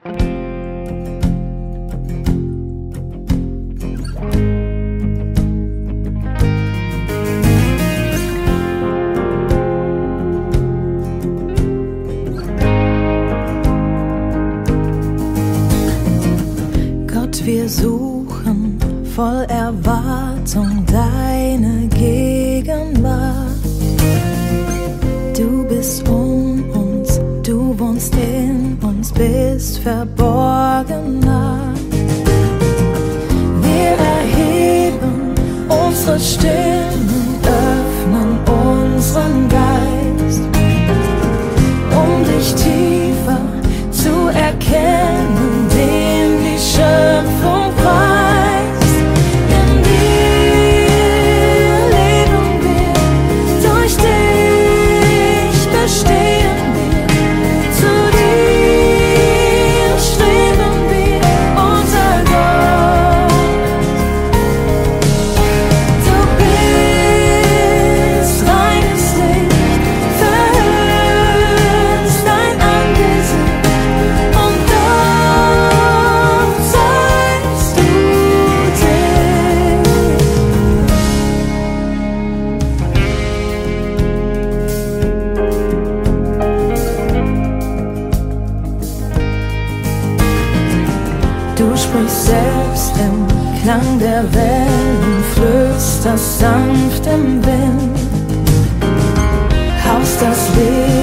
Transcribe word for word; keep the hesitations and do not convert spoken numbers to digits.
Wir suchen voll Erwartung deine Gegenwart. Du bist um uns, du wohnst in uns, bist verborgen nah. Wir erheben unsere Stimmen, öffnen unseren Geist, um dich tiefer zu erkennen, dem die Schöpfung preist. In dir leben wir, durch dich bestehen wir, zu dir streben wir, unser Gott. Du bist reines Licht, verhüllst dein Angesicht und doch zeigst du dich. Du sprichst selbst im Klang der Wellen, flößt das sanft im Wind, haust das Leben